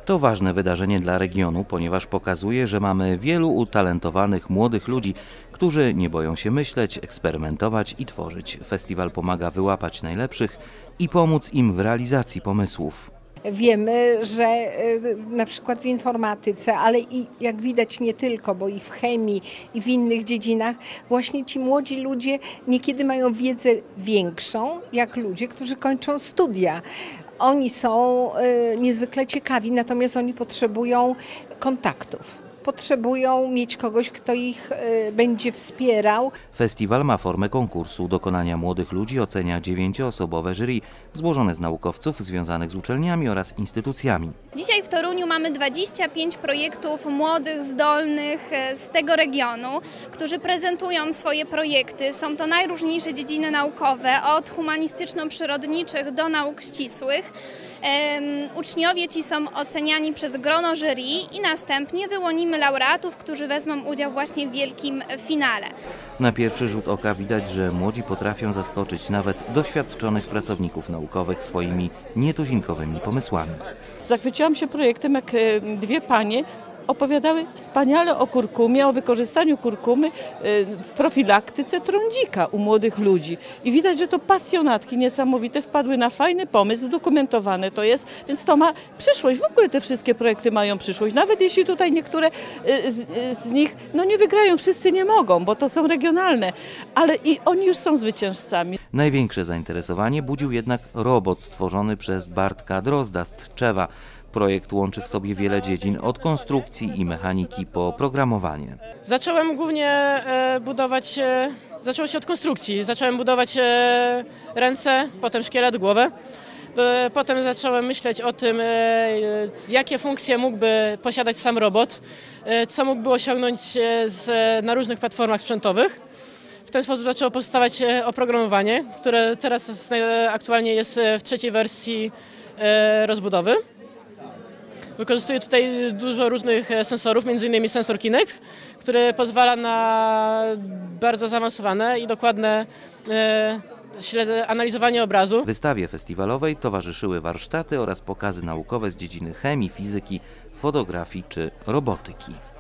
To ważne wydarzenie dla regionu, ponieważ pokazuje, że mamy wielu utalentowanych młodych ludzi, którzy nie boją się myśleć, eksperymentować i tworzyć. Festiwal pomaga wyłapać najlepszych i pomóc im w realizacji pomysłów. Wiemy, że na przykład w informatyce, ale i jak widać nie tylko, bo i w chemii, i w innych dziedzinach, właśnie ci młodzi ludzie niekiedy mają wiedzę większą, jak ludzie, którzy kończą studia. Oni są niezwykle ciekawi, natomiast oni potrzebują kontaktów. Potrzebują mieć kogoś, kto ich będzie wspierał. Festiwal ma formę konkursu. Dokonania młodych ludzi ocenia 9-osobowe jury złożone z naukowców związanych z uczelniami oraz instytucjami. Dzisiaj w Toruniu mamy 25 projektów młodych, zdolnych z tego regionu, którzy prezentują swoje projekty. Są to najróżniejsze dziedziny naukowe, od humanistyczno-przyrodniczych do nauk ścisłych. Uczniowie ci są oceniani przez grono jury i następnie wyłonimy laureatów, którzy wezmą udział właśnie w wielkim finale. Na pierwszy rzut oka widać, że młodzi potrafią zaskoczyć nawet doświadczonych pracowników naukowych swoimi nietuzinkowymi pomysłami. Zachwyciłam się projektem, jak dwie panie opowiadały wspaniale o kurkumie, o wykorzystaniu kurkumy w profilaktyce trądzika u młodych ludzi. I widać, że to pasjonatki niesamowite wpadły na fajny pomysł, udokumentowane to jest, więc to ma przyszłość. W ogóle te wszystkie projekty mają przyszłość. Nawet jeśli tutaj niektóre z nich nie wygrają, wszyscy nie mogą, bo to są regionalne, ale i oni już są zwycięzcami. Największe zainteresowanie budził jednak robot stworzony przez Bartka Drozda z Tczewa. Projekt łączy w sobie wiele dziedzin, od konstrukcji i mechaniki po programowanie. Zacząłem głównie budować, zaczęło się od konstrukcji. Zacząłem budować ręce, potem szkielet, głowę. Potem zacząłem myśleć o tym, jakie funkcje mógłby posiadać sam robot, co mógłby osiągnąć na różnych platformach sprzętowych. W ten sposób zaczęło powstawać oprogramowanie, które teraz aktualnie jest w trzeciej wersji rozbudowy. Wykorzystuję tutaj dużo różnych sensorów, m.in. sensor Kinect, który pozwala na bardzo zaawansowane i dokładne analizowanie obrazu. Wystawie festiwalowej towarzyszyły warsztaty oraz pokazy naukowe z dziedziny chemii, fizyki, fotografii czy robotyki.